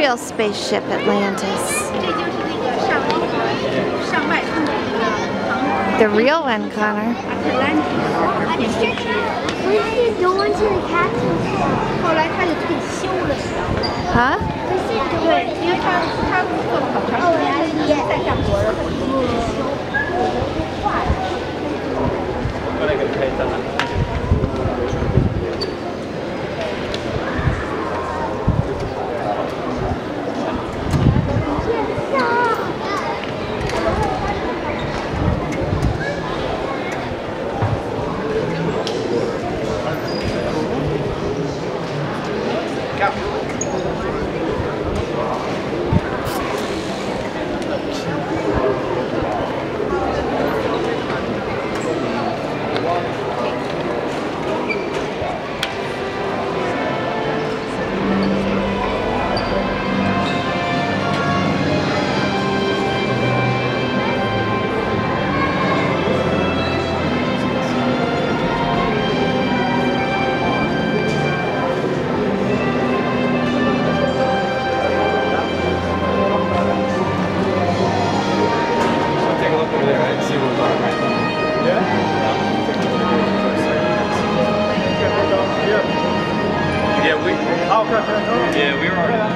real spaceship Atlantis. The real one, Connor. When did he go into the captain's ship? 后来他就退休了。 Huh? 对，因为他做了好长时间，他在干活了，他退休。 过来给你拍一张啊。 Yeah, we were already.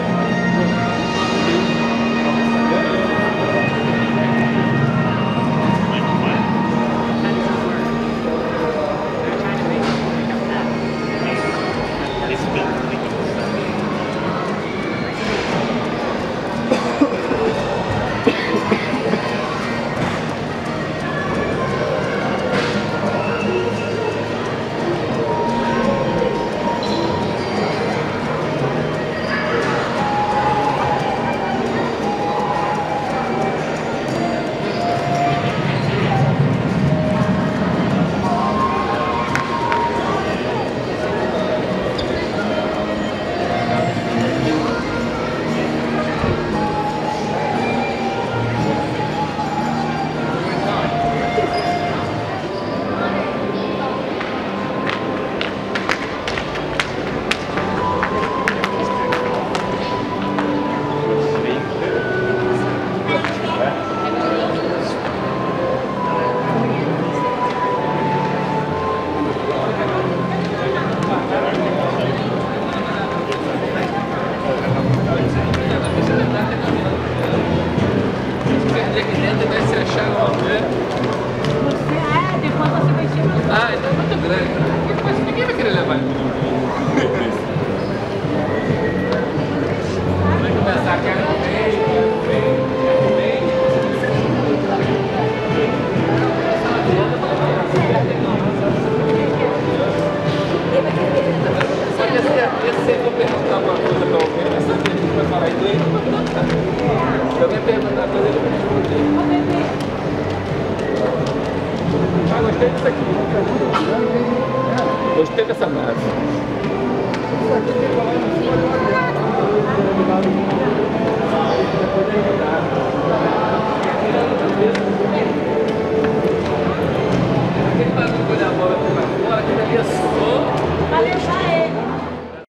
Gostei dessa nave.